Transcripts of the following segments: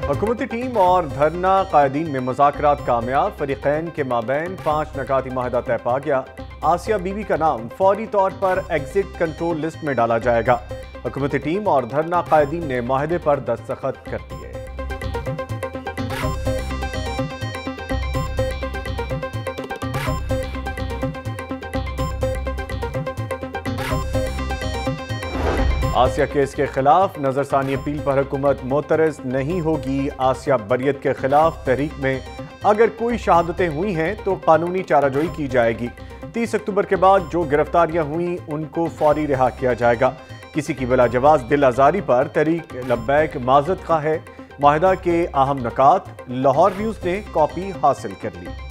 हुकूमती टीम और धरना कायदीन में मुज़ाकरात कामयाब। फरीक़ैन के माबैन 5 नकाती माहिदा तय पा गया। आसिया बीबी का नाम फौरी तौर पर एग्जिट कंट्रोल लिस्ट में डाला जाएगा। हुकूमती टीम और धरना कायदीन ने माहिदे पर दस्तखत कर दिए। आसिया केस के खिलाफ नजरसानी अपील पर हुकूमत मोतरज नहीं होगी। आसिया बरियत के खिलाफ तहरीक में अगर कोई शहादतें हुई हैं तो कानूनी चाराजोई की जाएगी। 30 अक्टूबर के बाद जो गिरफ्तारियां हुई उनको फौरी रिहा किया जाएगा। किसी की बिला जवाज दिल आजारी पर तहरीक लब्बैक माजरत खा है। माहिदा के अहम नकात लाहौर न्यूज़ ने कॉपी हासिल कर ली।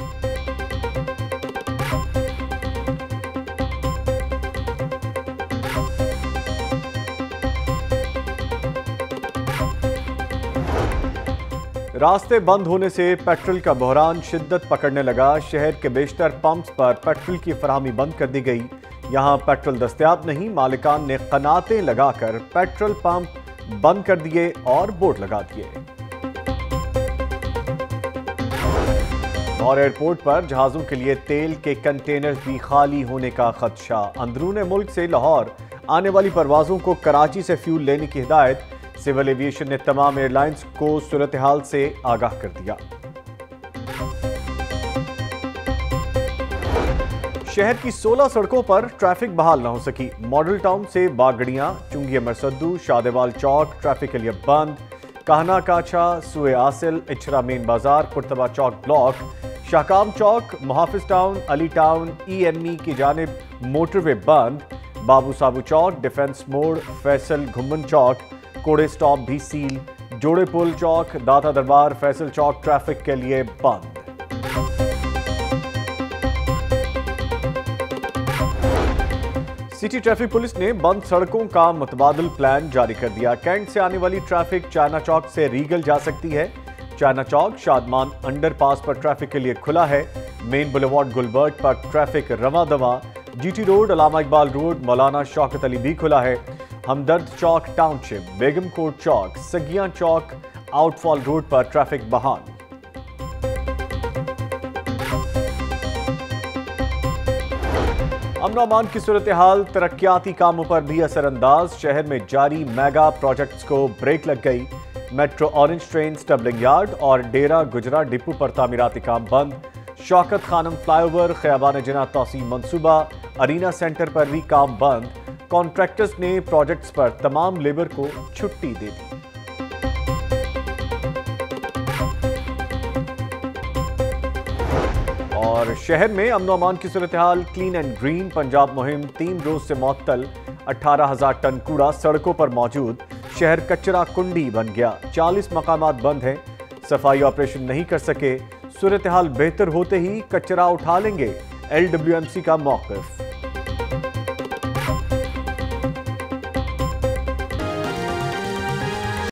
रास्ते बंद होने से पेट्रोल का बहरान शिद्दत पकड़ने लगा। शहर के बेशतर पंप्स पर पेट्रोल की फराहमी बंद कर दी गई। यहां पेट्रोल दस्तयाब नहीं, मालिकान ने कनातें लगाकर पेट्रोल पंप बंद कर दिए और बोर्ड लगा दिए। लाहौर एयरपोर्ट पर जहाजों के लिए तेल के कंटेनर्स भी खाली होने का खदशा। अंदरूने मुल्क से लाहौर आने वाली परवाजों को कराची से फ्यूल लेने की हिदायत। सिविल एविएशन ने तमाम एयरलाइंस को सूरत हाल से आगाह कर दिया। शहर की 16 सड़कों पर ट्रैफिक बहाल न हो सकी। मॉडल टाउन से बागड़ियां, चुंगी मरसद्दू, शादेवाल चौक ट्रैफिक के लिए बंद। कहना काछा, सुए आसिल, इचरा मेन बाजार, कुर्तबा चौक ब्लॉक, शाहकाम चौक, Muhafiz town, Ali town, EME की जानिब मोटरवे बंद। बाबू साबू चौक, डिफेंस मोड़, फैसल घुमन चौक, कोड़े स्टॉप भी सील। जोड़े पुल चौक, दाता दरबार, फैसल चौक ट्रैफिक के लिए बंद। सिटी ट्रैफिक पुलिस ने बंद सड़कों का मुतबादिल प्लान जारी कर दिया। कैंट से आने वाली ट्रैफिक चाइना चौक से रीगल जा सकती है। चाइना चौक शादमान अंडरपास पर ट्रैफिक के लिए खुला है। मेन बुलेवार्ड गुलबर्ग पर ट्रैफिक रवा दवा। GT road, Allama Iqbal road, Maulana Shaukat Ali भी खुला है। हमदर्द चौक टाउनशिप, बेगम कोट चौक, सगिया चौक, आउटफॉल रोड पर ट्रैफिक बहाल। अमन अमान की सूरत हाल तरक्याती कामों पर भी असरअंदाज। शहर में जारी मेगा प्रोजेक्ट्स को ब्रेक लग गई। Metro orange train stabling yard और डेरा गुजरा डिपो पर तामीराती काम बंद। शौकत खानम फ्लाईओवर, खयाबान जिना तौसीम मंसूबा, अरीना सेंटर पर भी काम बंद। कॉन्ट्रैक्टर्स ने प्रोजेक्ट्स पर तमाम लेबर को छुट्टी दे दी। और शहर में अमन अमान की सूरत हाल क्लीन एंड ग्रीन पंजाब मुहिम 3 रोज से मुअत्तल। 18,000 टन कूड़ा सड़कों पर मौजूद। शहर कचरा कुंडी बन गया। 40 मकामात बंद हैं। सफाई ऑपरेशन नहीं कर सके। सूरत हाल बेहतर होते ही कचरा उठा लेंगे। LWMC का मौक़िफ़।